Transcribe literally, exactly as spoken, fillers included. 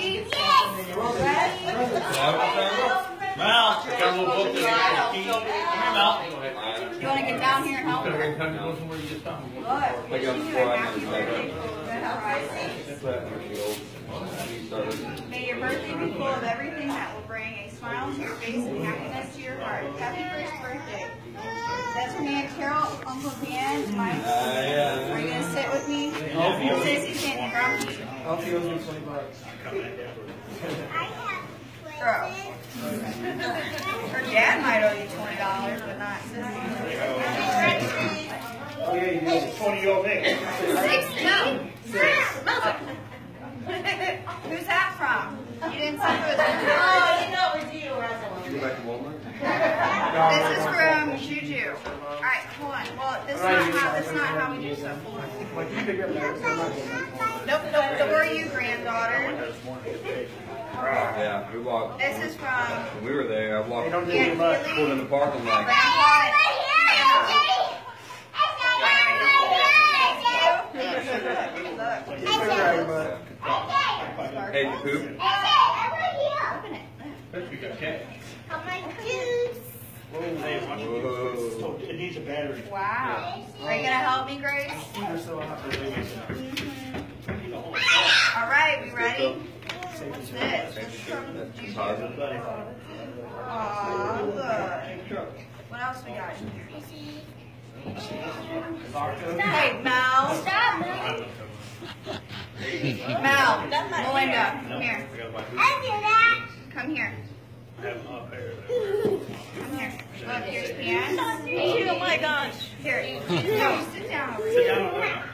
Ready? Yes. Mal, I got a little book there. Come here, Mal. You want to get down here and help? Look. May your birthday be full of everything that will bring a smile to your face and happiness to your heart. Happy first birthday. That's from Aunt Carol, Uncle Dan, Mike. Uh, yeah. Are you going to sit with me? Sissy can't grumpy. Elfie owes me twenty bucks. Girl. Her dad might owe you twenty dollars, but not Sissy. Oh yeah, you do. twenty year old Nick. Six? No. Six. Who's that from? You didn't send it with me. Oh, you know it was you, Russell. Did you go back to Walmart? This is from Juju. All right, hold on. Well, this is not how, this is not how we do stuff. Hold on. Like, you pick up there, so I'm not going. Nope, nope. So where are you, granddaughter? Yeah, we walked. This is from When we were there, I walked. They don't do Aunt too much. Pulled in Neely. the parking lot. Grandpa. You pick up there, but. Hey, you poop? Open it. Whoa. It needs a battery. Wow. Are you gonna help me, Grace? They're so hot for babies. All right, we ready? What's this? This is from Juju. Aw, look. What else we got in here? Hey, Mel. Stop, Mel. Mel. Melinda, come here. Come here. Come here. Look, here's pants. Oh my gosh. Here. No, sit down over here.